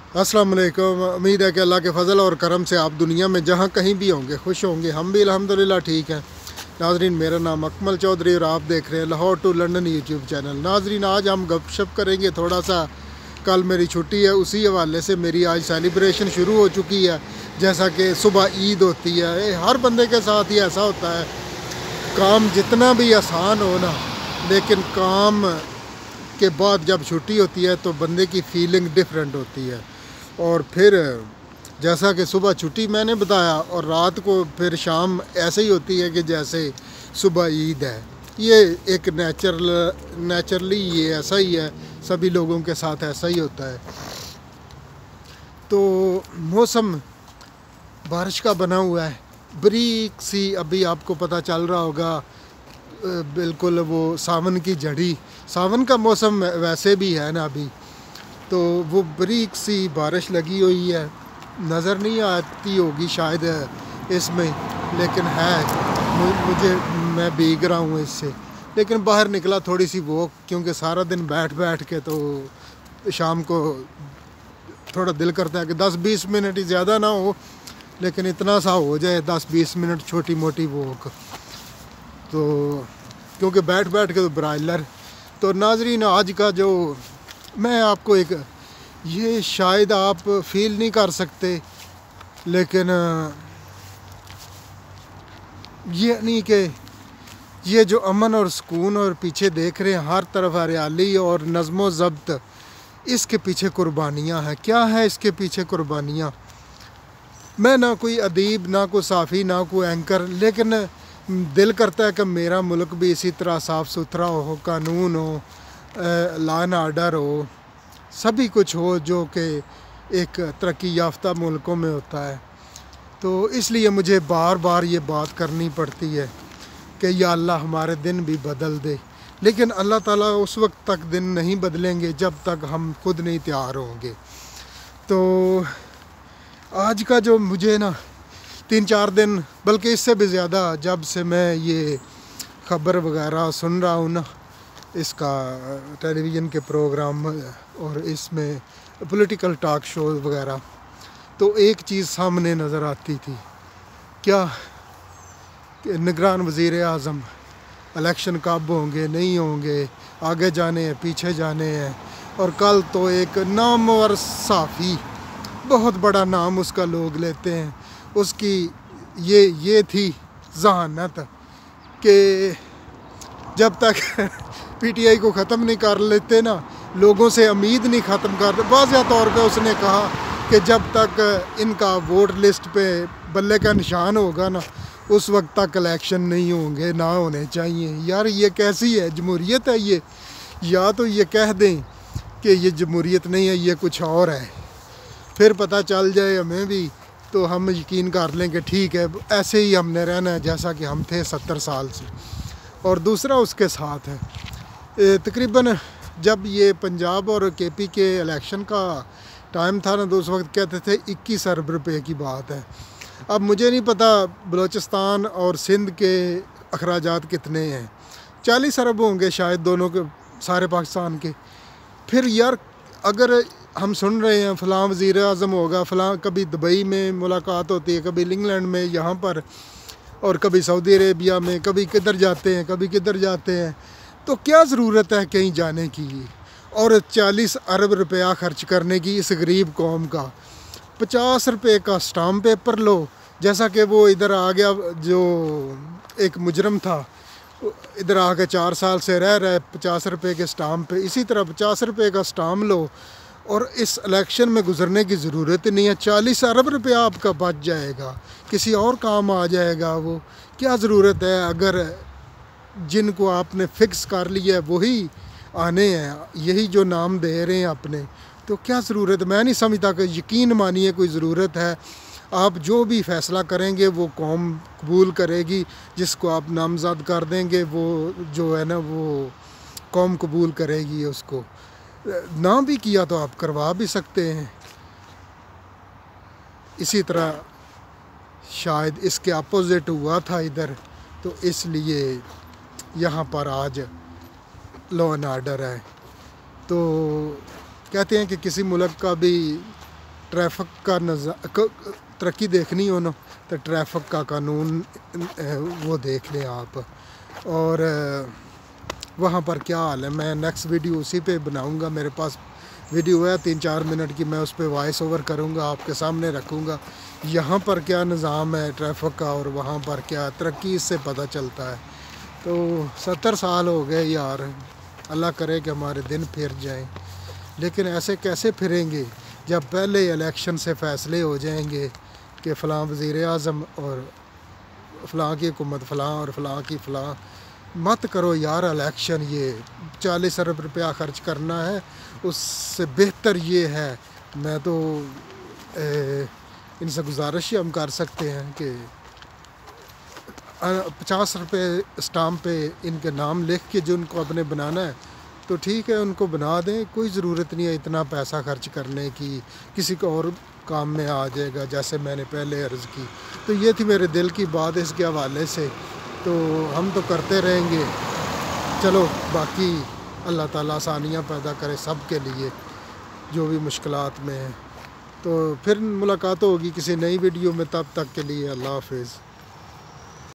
अस्सलाम वालेकुम। उम्मीद है कि अल्लाह के फ़ज़ल और करम से आप दुनिया में जहाँ कहीं भी होंगे खुश होंगे। हम भी अल्हम्दुलिल्लाह ठीक हैं। नाजरीन, मेरा नाम अकमल चौधरी और आप देख रहे हैं Lahore to London YouTube channel. नाजरीन, आज हम गपशप करेंगे थोड़ा सा। कल मेरी छुट्टी है, उसी हवाले से मेरी आज सेलिब्रेशन शुरू हो चुकी है। जैसा कि सुबह ईद होती है, हर बंदे के साथ ही ऐसा होता है। काम जितना भी आसान हो ना, लेकिन काम के बाद जब छुट्टी होती है तो बंदे की फ़ीलिंग डिफरेंट होती है। और फिर जैसा कि सुबह छुट्टी मैंने बताया, और रात को फिर शाम ऐसे ही होती है कि जैसे सुबह ईद है। ये एक नेचुरली ये ऐसा ही है, सभी लोगों के साथ ऐसा ही होता है। तो मौसम बारिश का बना हुआ है, बारीक सी अभी आपको पता चल रहा होगा, बिल्कुल वो सावन की झड़ी। सावन का मौसम वैसे भी है ना अभी, तो वो बारीक सी बारिश लगी हुई है। नज़र नहीं आती होगी शायद इसमें, लेकिन है। मैं भीग रहा हूँ इससे, लेकिन बाहर निकला थोड़ी सी वॉक, क्योंकि सारा दिन बैठ बैठ के तो शाम को थोड़ा दिल करता है कि 10-20 मिनट ही, ज़्यादा ना हो लेकिन इतना सा हो जाए, 10-20 मिनट छोटी मोटी वॉक। तो क्योंकि बैठ बैठ के तो ब्राइलर। तो नाजरीन, आज का जो मैं आपको एक, ये शायद आप फील नहीं कर सकते, लेकिन ये नहीं कि ये जो अमन और सुकून और पीछे देख रहे हैं हर तरफ हरियाली और नज़्मो ज़ब्त, इसके पीछे कुर्बानियाँ हैं। क्या है इसके पीछे कुर्बानियाँ? मैं ना कोई अदीब, ना कोई साफ़ी, ना कोई एंकर, लेकिन दिल करता है कि मेरा मुल्क भी इसी तरह साफ़ सुथरा हो, कानून हो, लॉ एंड आर्डर हो, सभी कुछ हो जो कि एक तरक्की याफ्ता मुल्कों में होता है। तो इसलिए मुझे बार बार ये बात करनी पड़ती है कि या अल्लाह हमारे दिन भी बदल दे। लेकिन अल्लाह ताला उस वक्त तक दिन नहीं बदलेंगे जब तक हम खुद नहीं तैयार होंगे। तो आज का जो मुझे ना 3-4 दिन, बल्कि इससे भी ज़्यादा, जब से मैं ये ख़बर वगैरह सुन रहा हूँ ना, इसका टेलीविज़न के प्रोग्राम और इसमें पॉलिटिकल टॉक शो वगैरह, तो एक चीज़ सामने नज़र आती थी। क्या कि निगरान वज़ीर आज़म, इलेक्शन कब होंगे, नहीं होंगे, आगे जाने हैं, पीछे जाने हैं। और कल तो एक नामवर साफ़ी, बहुत बड़ा नाम उसका लोग लेते हैं, उसकी ये थी ज़हानत कि जब तक पीटीआई को ख़त्म नहीं कर लेते ना, लोगों से उम्मीद नहीं ख़त्म कर, वाज़ेह तौर पे उसने कहा कि जब तक इनका वोट लिस्ट पे बल्ले का निशान होगा ना, उस वक्त तक इलेक्शन नहीं होंगे, ना होने चाहिए। यार ये कैसी है जमहूरियत है ये? या तो ये कह दें कि ये जमहूरियत नहीं है, ये कुछ और है, फिर पता चल जाए हमें भी, तो हम यकीन कर लें कि ठीक है, ऐसे ही हमने रहना है जैसा कि हम थे 70 साल से। और दूसरा उसके साथ है, तकरीबन जब ये पंजाब और केपी के इलेक्शन का टाइम था ना, तो उस वक्त कहते थे 21 अरब रुपए की बात है। अब मुझे नहीं पता बलूचिस्तान और सिंध के अखराजात कितने हैं, 40 अरब होंगे शायद दोनों के, सारे पाकिस्तान के। फिर यार अगर हम सुन रहे हैं फ़लाँ वज़ीर आज़म होगा, फ़लाँ, कभी दुबई में मुलाकात होती है, कभी इंग्लैंड में यहाँ पर, और कभी सऊदी अरेबिया में, कभी किधर जाते हैं, कभी किधर जाते हैं, तो क्या ज़रूरत है कहीं जाने की? और 40 अरब रुपया खर्च करने की इस गरीब कौम का। 50 रुपये का स्टाम्प पेपर लो, जैसा कि वो इधर आ गया जो एक मुजरम था, इधर आके 4 साल से रह रहा है 50 रुपये के स्टाम्प पे, इसी तरह 50 रुपये का स्टाम्प लो, और इस इलेक्शन में गुजरने की ज़रूरत नहीं है। 40 अरब रुपया आपका बच जाएगा, किसी और काम आ जाएगा वो। क्या ज़रूरत है? अगर जिनको आपने फ़िक्स कर लिया है वही आने हैं, यही जो नाम दे रहे हैं अपने, तो क्या ज़रूरत? मैं नहीं समझता कि, यकीन मानिए, कोई ज़रूरत है। आप जो भी फ़ैसला करेंगे वो कौम कबूल करेगी, जिसको आप नामज़द कर देंगे वो जो है ना, वो कौम कबूल करेगी उसको। ना भी किया तो आप करवा भी सकते हैं। इसी तरह शायद इसके अपोज़िट हुआ था इधर, तो इसलिए यहाँ पर आज लॉ एंड आर्डर है। तो कहते हैं कि किसी मुल्क का भी ट्रैफिक का तरक्की देखनी हो ना तो ट्रैफिक का कानून वो देख लें आप। और वहाँ पर क्या हाल है, मैं नेक्स्ट वीडियो उसी पे बनाऊँगा। मेरे पास वीडियो है 3-4 मिनट की, मैं उस पर वॉइस ओवर करूँगा, आपके सामने रखूँगा। यहाँ पर क्या निज़ाम है ट्रैफिक का और वहाँ पर क्या तरक्की, इससे पता चलता है। तो 70 साल हो गए यार, अल्लाह करे कि हमारे दिन फिर जाएं। लेकिन ऐसे कैसे फिरेंगे जब पहले इलेक्शन से फ़ैसले हो जाएंगे कि फ़लाँ वज़ीर आज़म और फ़लाँ की हुकूमत फ़लाँ और फ़लाँ की फ़लाँ। मत करो यार इलेक्शन, ये 40 अरब रुपया ख़र्च करना है, उससे बेहतर ये है। मैं तो इनसे गुजारिश ही हम कर सकते हैं कि 50 रुपये स्टाम्प पे इनके नाम लिख के जो उनको अपने बनाना है तो ठीक है, उनको बना दें। कोई ज़रूरत नहीं है इतना पैसा खर्च करने की, किसी को और काम में आ जाएगा, जैसे मैंने पहले अर्ज़ की। तो ये थी मेरे दिल की बात इसके हवाले से। तो हम तो करते रहेंगे, चलो बाकी अल्लाह ताला आसानियाँ पैदा करे सब के लिए जो भी मुश्किलात में हैं। तो फिर मुलाकात होगी किसी नई वीडियो में, तब तक के लिए अल्लाह हाफ़िज़।